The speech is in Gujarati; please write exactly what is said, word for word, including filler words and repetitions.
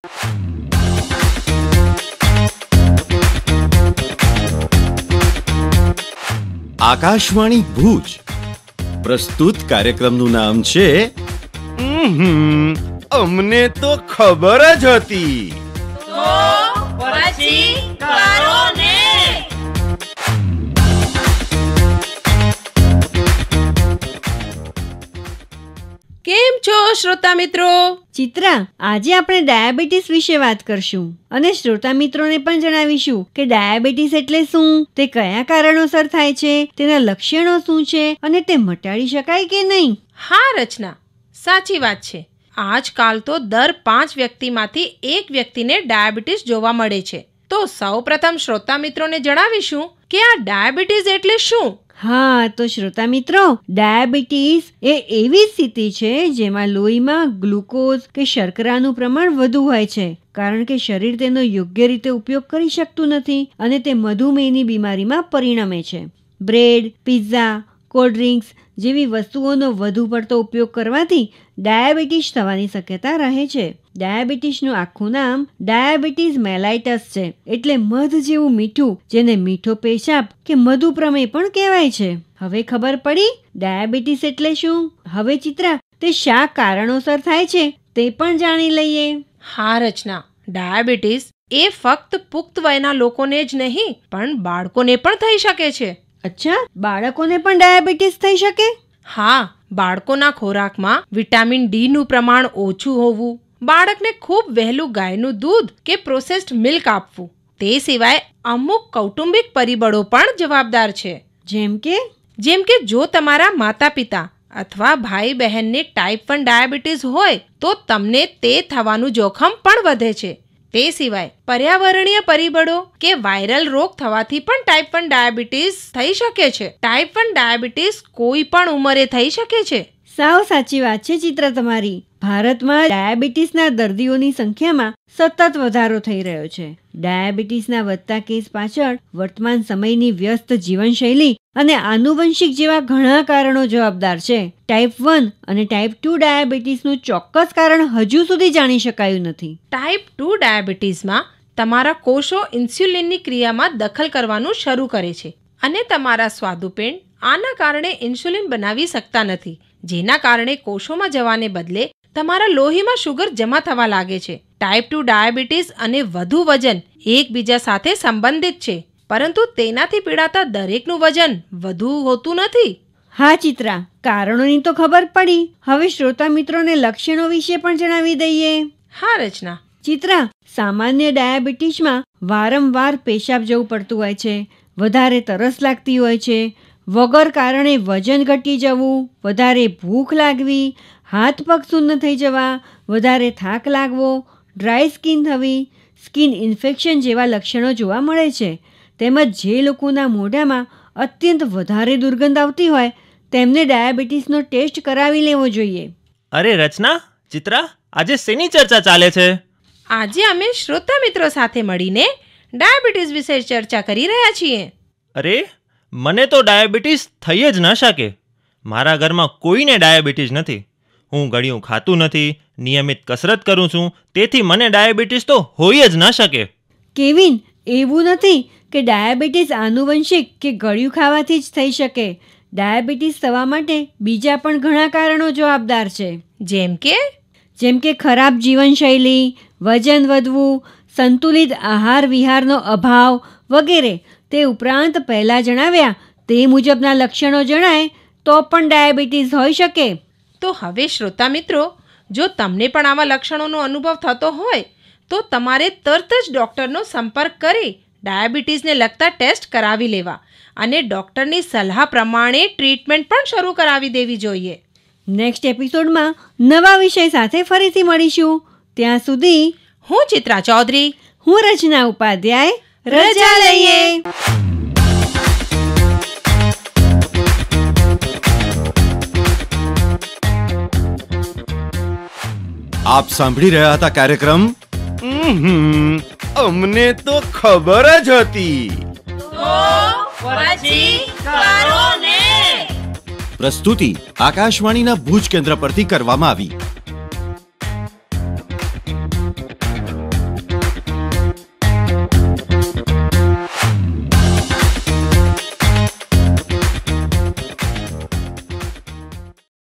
આકાશવાણી ભુજ પ્રસ્તુત કાર્યક્રમનું નામ છે અમને તો ખબર જ હતી. કેમ છો શ્રોતા મિત્રો? ચિત્રા, આજે આપણે ડાયાબિટીસ વિશે વાત કરશું અને શ્રોતા મિત્રોને પણ જણાવીશું કે ડાયાબિટીસ એટલે શું, તે કયા કારણોસર થાય છે, તેના લક્ષણો શું છે અને તે મટાડી શકાય કે નહીં. હા રચના, સાચી વાત છે. આજકાલ તો દર પાંચ વ્યક્તિમાંથી એક વ્યક્તિને ડાયાબિટીસ જોવા મળે છે. તો સૌ પ્રથમ શ્રોતા મિત્રોને જણાવીશું કે આ ડાયાબિટીસ એટલે શું. હા, તો શ્રોતા મિત્રો, ડાયાબિટીસ એ એવી સ્થિતિ છે જેમાં લોહીમાં ગ્લુકોઝ કે શર્કરાનું પ્રમાણ વધુ હોય છે, કારણ કે શરીર તેનો યોગ્ય રીતે ઉપયોગ કરી શકતું નથી અને તે મધુમેહની બીમારીમાં પરિણમે છે. બ્રેડ, પિઝા, કોલ્ડ ડ્રિંક્સ જેવી વસ્તુઓનો વધુ પડતો ઉપયોગ કરવાથી ડાયાબિટીસ થવાની શક્યતા રહે છે. ડાયાબિટીસનું આખું નામ ડાયાબિટીસ મેલાઇટસ છે, એટલે મધ જેવું મીઠું, જેને મીઠો પેશાબ કે મધુપ્રમેહ પણ કહેવાય છે. હવે ખબર પડી ડાયાબિટીસ એટલે શું. હવે ચિત્રા, તે શા કારણોસર થાય છે તે પણ જાણી લઈએ. હા રચના, ડાયાબિટીસ એ ફક્ત પુખ્ત વયના લોકોને જ નહીં પણ બાળકોને પણ થઈ શકે છે. અચ્છા, બાળકોને પણ ડાયાબિટીસ થઈ શકે? હા, બાળકોના ખોરાકમાં વિટામિન ડી નું પ્રમાણ ઓછું હોવું, બાળકને ખૂબ વહેલું ગાયનું દૂધ કે પ્રોસેસ્ડ મિલ્ક આપવું, તે સિવાય અમુક કૌટુંબિક પરિબળો પણ જવાબદાર છે. જેમ કે જેમ કે જો તમારા માતા પિતા અથવા ભાઈ બહેનને ટાઈપ વન ડાયાબિટીસ હોય તો તમને તે થવાનું જોખમ પણ વધે છે. તે સિવાય પર્યાવરણીય પરિબળો કે વાયરલ રોગ થવાથી પણ ટાઈપ વન ડાયાબિટીસ થઈ શકે છે. ટાઈપ વન ડાયાબિટીસ કોઈ પણ ઉંમરે થઈ શકે છે. સાવ સાચી વાત છે ચિત્રા તમારી. ભારતમાં ડાયાબિટીસના દર્દીઓની સંખ્યામાં સતત વધારો થઈ રહ્યો છે. ડાયાબિટીસના વધતા કેસ પાછળ વર્તમાન સમયની વ્યસ્ત જીવનશૈલી અને આનુવંશિક જેવા ઘણા કારણો જવાબદાર છે. ટાઈપ વન અને ટાઈપ ટુ ડાયાબિટીસનું ચોક્કસ કારણ હજુ સુધી જાણી શકાયું નથી. ટાઈપ ટુ ડાયાબિટીસમાં તમારા કોષો ઇન્સ્યુલિનની ક્રિયામાં દખલ કરવાનું શરૂ કરે છે અને તમારા સ્વાદુપિંડ આના કારણે ઇન્સ્યુલિન બનાવી શકતા નથી, જેના કારણે કોષોમાં જવાને બદલે તમારા લોહીમાં શુગર જમા થવા લાગે છે. ટાઈપ ટુ ડાયાબિટીસ અને વધુ વજન એકબીજા સાથે સંબંધિત છે, પરંતુ તેનાથી પીડાતા દરેકનું વજન વધુ હોતું નથી. હા ચિત્રા, કારણોની તો ખબર પડી. હવે શ્રોતા મિત્રોને લક્ષણો વિશે પણ જણાવી દઈએ. હા રચના. ચિત્રા, સામાન્ય ડાયાબિટીસમાં વારંવાર પેશાબ જવું પડતું હોય છે, વધારે તરસ લાગતી હોય છે, વગર કારણે વજન ઘટી જવું, વધારે ભૂખ લાગવી, હાથ પગ શૂન્ય થઈ જવા, વધારે થાક લાગવો, ડ્રાય સ્કિન થવી, સ્કિન ઇન્ફેક્શન જેવા લક્ષણો જોવા મળે છે. તેમજ જે લોકોના મોઢામાં અત્યંત વધારે દુર્ગંધ આવતી હોય તેમને ડાયાબિટીસનો ટેસ્ટ કરાવી લેવો જોઈએ. અરે રચના, ચિત્રા, આજે શેની ચર્ચા ચાલે છે? આજે અમે શ્રોતા મિત્રો સાથે મળીને ડાયાબિટીસ વિશે ચર્ચા કરી રહ્યા છીએ. અરે, મને તો ડાયાબિટીસ થઈ જ ન શકે. મારા ઘરમાં કોઈને ડાયાબિટીસ નથી. હું ગળ્યું ખાતું નથી, નિયમિત કસરત કરું છું, તેથી મને ડાયાબિટીસ તો હોય જ ન શકે. કેવિન, એવું નથી કે ડાયાબિટીસ આનુવંશિક કે ગળ્યું ખાવાથી જ થઈ શકે. ડાયાબિટીસ થવા માટે બીજા પણ ઘણા કારણો જવાબદાર છે. જેમ કે જેમ કે ખરાબ જીવનશૈલી, વજન વધવું, સંતુલિત આહાર વિહારનો અભાવ વગેરે. તે ઉપરાંત પહેલાં જણાવ્યા તે મુજબના લક્ષણો જણાય તો પણ ડાયાબિટીસ હોઈ શકે. તો હવે શ્રોતા મિત્રો, જો તમને પણ આવા લક્ષણોનો અનુભવ થતો હોય તો તમારે તરત જ ડૉક્ટરનો સંપર્ક કરી ડાયાબિટીસને લગતા ટેસ્ટ કરાવી લેવા અને ડૉક્ટરની સલાહ પ્રમાણે ટ્રીટમેન્ટ પણ શરૂ કરાવી દેવી જોઈએ. નેક્સ્ટ એપિસોડમાં નવા વિષય સાથે ફરીથી મળીશું. ત્યાં સુધી હું ચિત્રા ચૌધરી, હું રચના ઉપાધ્યાય રજા લઈએ. આપ સાંભળી રહ્યા હતા કાર્યક્રમ અમને તો ખબર જ હતી. પ્રસ્તુતિ આકાશવાણીના ભુજ કેન્દ્ર પરથી કરવામાં આવી.